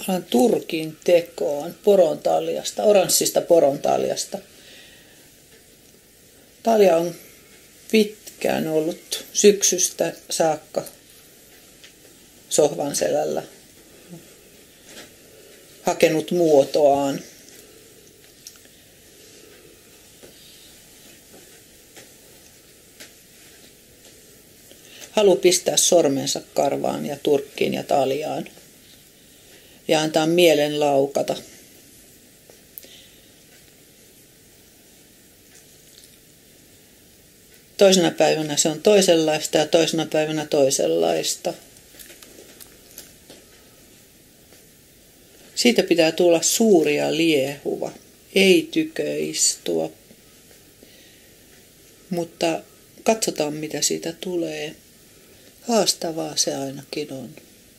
parhaan turkin tekoon porontaljasta, oranssista porontaljasta. Talja on pitkään ollut syksystä saakka sohvan selällä, hakenut muotoaan. Halu pistää sormensa karvaan ja turkkiin ja taljaan ja antaa mielen laukata. Toisena päivänä se on toisenlaista ja toisena päivänä toisenlaista. Siitä pitää tulla suuri ja liehuva, ei tyköistua. Mutta katsotaan mitä siitä tulee. Haastavaa se ainakin on.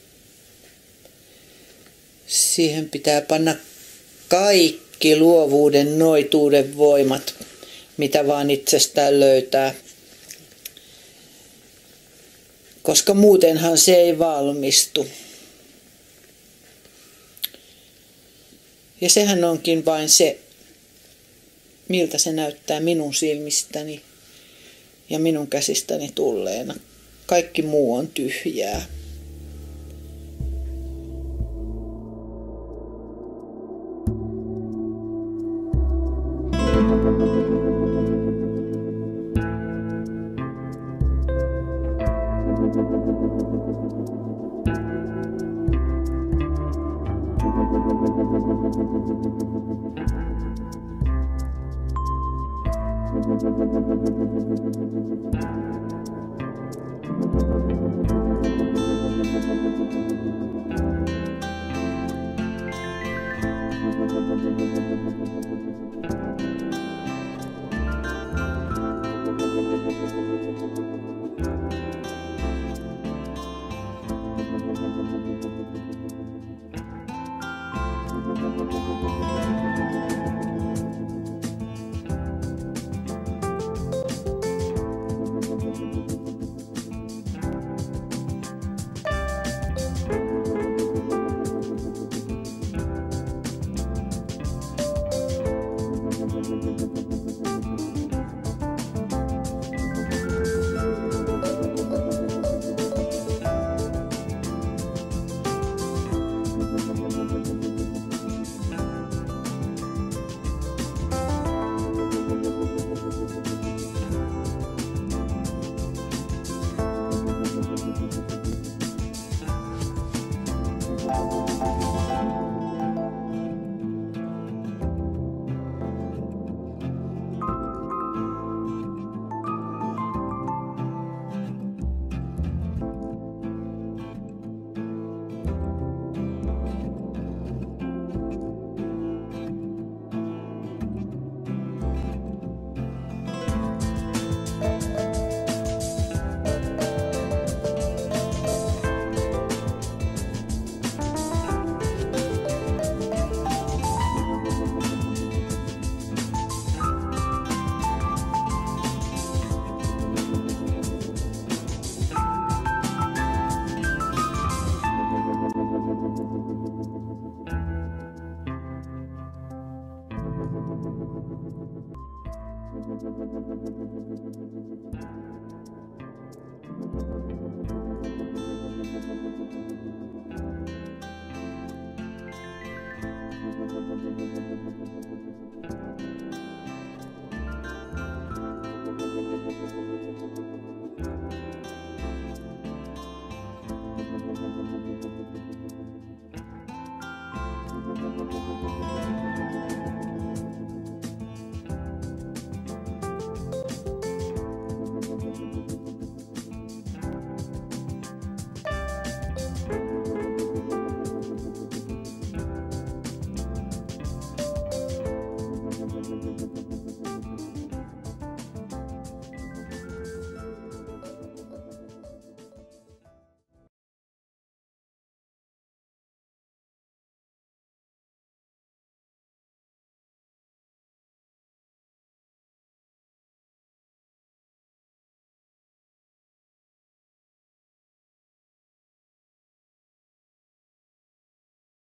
Siihen pitää panna kaikki luovuuden, noituuden voimat, mitä vaan itsestään löytää. Koska muutenhan se ei valmistu. Ja sehän onkin vain se, miltä se näyttää minun silmistäni ja minun käsistäni tulleena. Kaikki muu on tyhjää.